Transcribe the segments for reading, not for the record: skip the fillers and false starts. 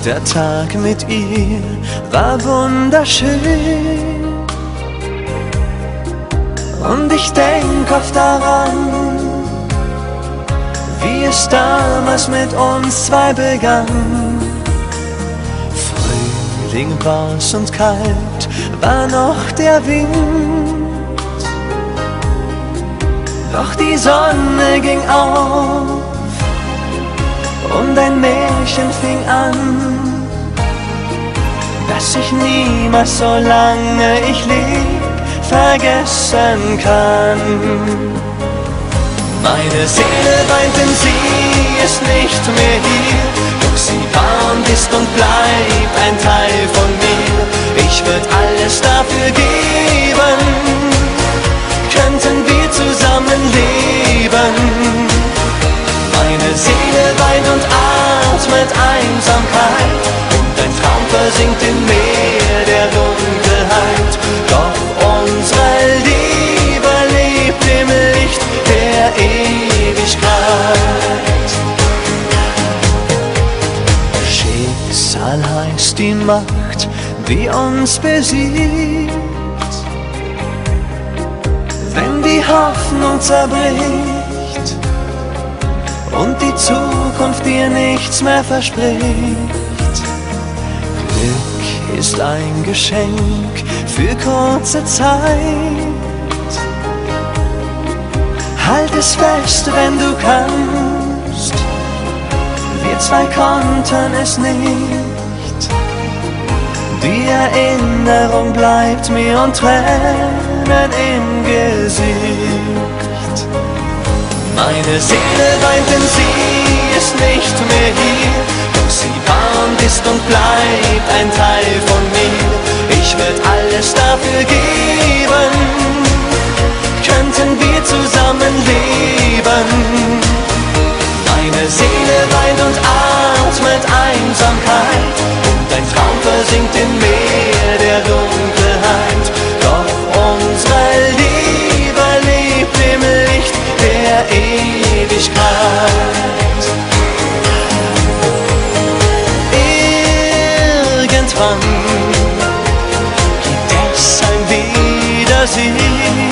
Der Tag mit ihr war wunderschön und ich denk oft daran, wie es damals mit uns zwei begann. Frühling war's und kalt war noch der Wind, doch die Sonne ging auf und ein Märchen fing an, das ich niemals, solange ich leb, vergessen kann. Meine Seele weint, denn sie ist nicht mehr hier, doch sie war und ist und bleibt ein Teil von mir. Ich würd alles dafür geben, könnten wir zusammen leben. Meine Seele weint und atmet Einsamkeit und ein Traum versinkt im Meer der Dunkelheit. Doch unsere Liebe lebt im Licht der Ewigkeit. Schicksal heißt die Macht, die uns besiegt, wenn die Hoffnung zerbricht und die Zukunft dir nichts mehr verspricht. Glück ist ein Geschenk für kurze Zeit. Halt es fest, wenn du kannst. Wir zwei konnten es nicht. Die Erinnerung bleibt mir und Tränen im Gesicht. Meine Seele weint, denn sie ist nicht mehr hier, doch sie war und ist und bleibt ein Teil von mir. Ich würd alles dafür geben, könnten wir zusammen leben. Meine Seele weint und atmet Einsamkeit und ein Traum versinkt im Meer der Dunkelheit. Doch unsere Liebe lebt im Licht der Ewigkeit. Irgendwann gibt es ein Wiedersehen.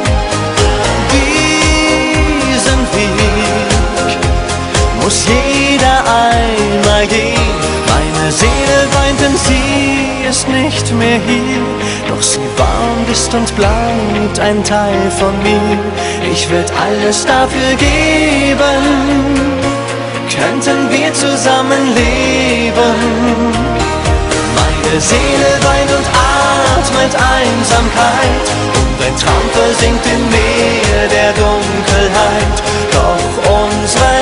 Diesen Weg muss jeder einmal gehen. Meine Seele weint, denn sie ist nicht mehr hier, doch sie war und ist und bleibt ein Teil von mir. Ich würd alles dafür geben, könnten wir zusammen leben. Meine Seele weint und atmet Einsamkeit und ein Traum versinkt im Meer der Dunkelheit. Doch unsere